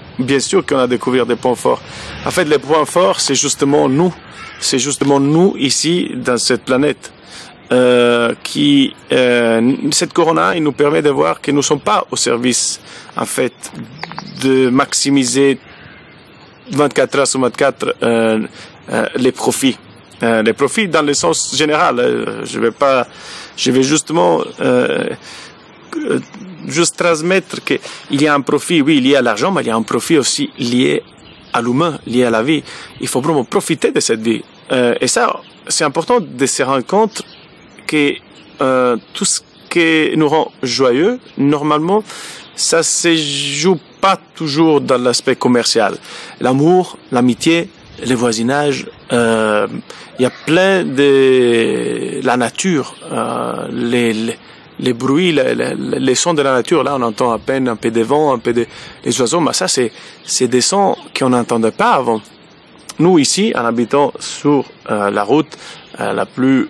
bien sûr qu'on a découvert des points forts. En fait, les points forts, c'est justement nous. C'est justement nous ici, dans cette planète. Cette corona, il nous permet de voir que nous ne sommes pas au service, en fait, de maximiser 24 heures sur 24 les profits. Les profits dans le sens général. Je vais justement juste transmettre qu'il y a un profit, oui, lié à l'argent, mais il y a un profit aussi lié à l'humain, lié à la vie. Il faut vraiment profiter de cette vie. Et ça, c'est important de se rendre compte que tout ce qui nous rend joyeux, normalement, ça se joue pas toujours dans l'aspect commercial. L'amour, l'amitié, le voisinage, il y a plein de la nature, les bruits, les sons de la nature. Là, on entend à peine un peu de vent, un peu des oiseaux, mais ça, c'est des sons qu'on n'entendait pas avant. Nous, ici, en habitant sur la route la plus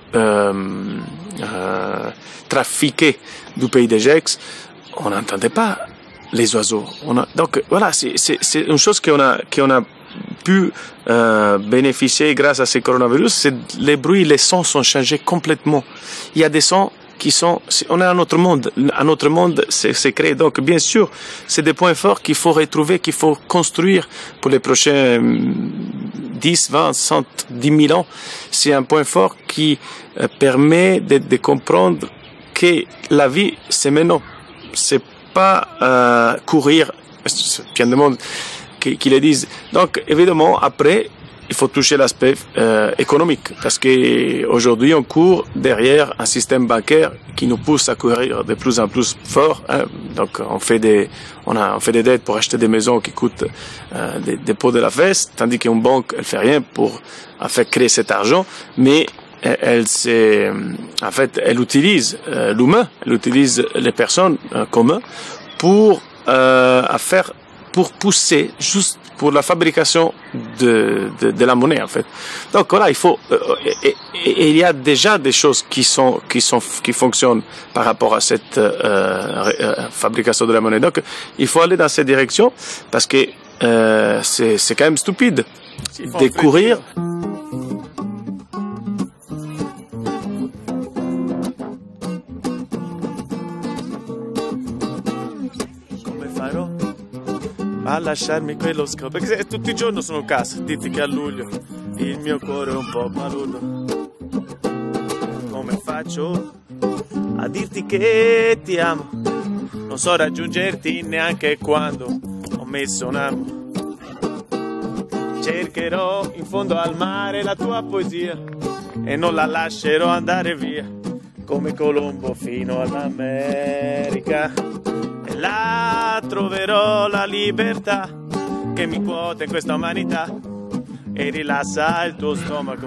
trafiquée du pays de Gex, on n'entendait pas les oiseaux. Donc, voilà, c'est une chose qu'on a pu bénéficier grâce à ce coronavirus. C'est les bruits, les sons sont changés complètement. Il y a des sons on est à notre monde c'est créé. Donc, bien sûr, c'est des points forts qu'il faut retrouver, qu'il faut construire pour les prochains 10, 20, 100, 10 000 ans. C'est un point fort qui permet de comprendre que la vie, c'est maintenant. C'est pas courir. Il y a des monde qui le disent. Donc, évidemment, après, il faut toucher l'aspect économique, parce qu'aujourd'hui on court derrière un système bancaire qui nous pousse à courir de plus en plus fort. Hein. Donc on fait des dettes pour acheter des maisons qui coûtent des pots de la fesse, tandis qu'une banque elle fait rien pour créer cet argent, mais elle utilise l'humain, elle utilise les personnes communes pour pousser juste pour la fabrication de la monnaie, en fait. Donc voilà, il y a déjà des choses qui fonctionnent par rapport à cette fabrication de la monnaie. Donc il faut aller dans cette direction, parce que c'est quand même stupide de courir. A lasciarmi quello scopo, perché tutti i giorni sono a casa, dite che a luglio il mio cuore è un po' paludo. Come faccio a dirti che ti amo? Non so raggiungerti neanche quando ho messo un amo. Cercherò in fondo al mare la tua poesia e non la lascerò andare via, come Colombo fino all'America. Là troverò la libertà che mi quota in questa umanità e rilassa il tuo stomaco.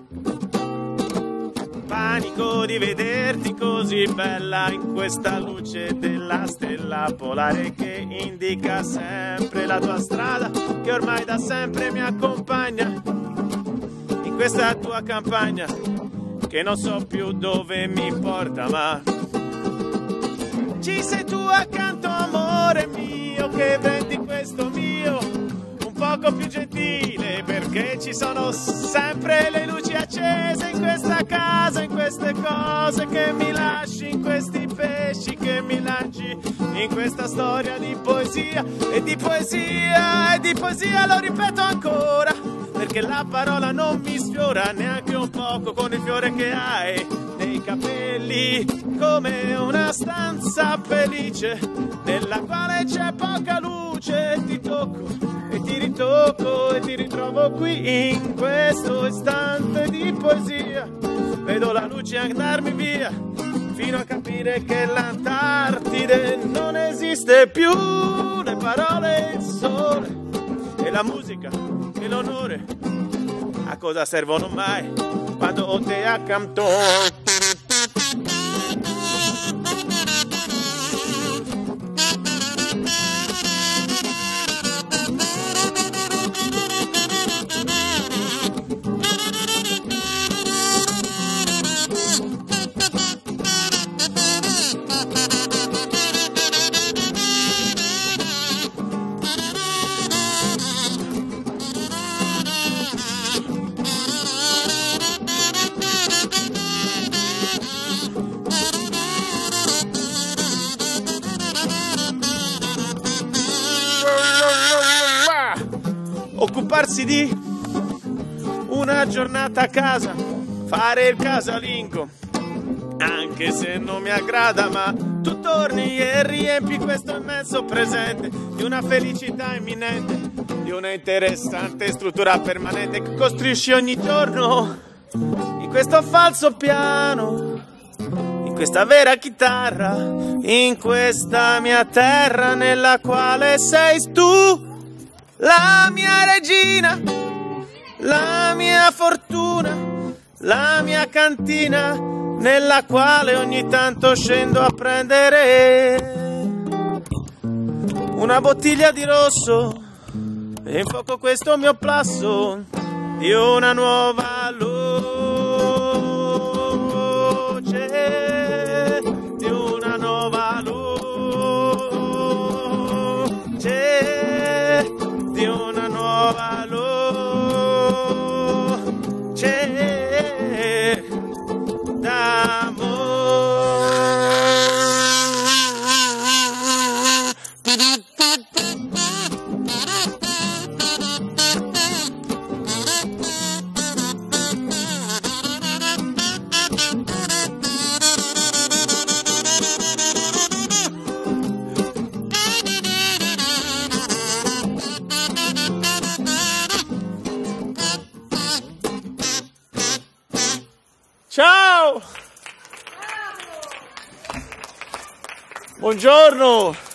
Panico di vederti così bella in questa luce della stella polare che indica sempre la tua strada, che ormai da sempre mi accompagna in questa tua campagna che non so più dove mi porta, ma ci sei tu accanto, amore mio, che rendi questo mio un poco più gentile, perché ci sono sempre le luci accese in questa casa, in queste cose che mi lasci, in questi pesci che mi lanci, in questa storia di poesia e di poesia e di poesia, lo ripeto ancora, perché la parola non mi sfiora neanche un poco con il fiore che hai nei capelli, come una stanza felice nella quale c'è poca luce, e ti tocco e ti ritocco e ti ritrovo qui in questo istante di poesia, vedo la luce andarmi via fino a capire che l'Antartide non esiste più, le parole, il sole e la musica e l'onore a cosa servono mai quando ho te accanto? occuparsi di una giornata a casa, fare il casalingo, anche se non mi aggrada, ma tu torni e riempi questo immenso presente di una felicità imminente, di una interessante struttura permanente che costruisci ogni giorno in questo falso piano, in questa vera chitarra, in questa mia terra nella quale sei tu, la mia regina, la mia fortuna, la mia cantina nella quale ogni tanto scendo a prendere una bottiglia di rosso e infuoco questo mio plasso di una nuova luce, di una nuova luce, di una nuova luce d'amore. Ciao! Buongiorno!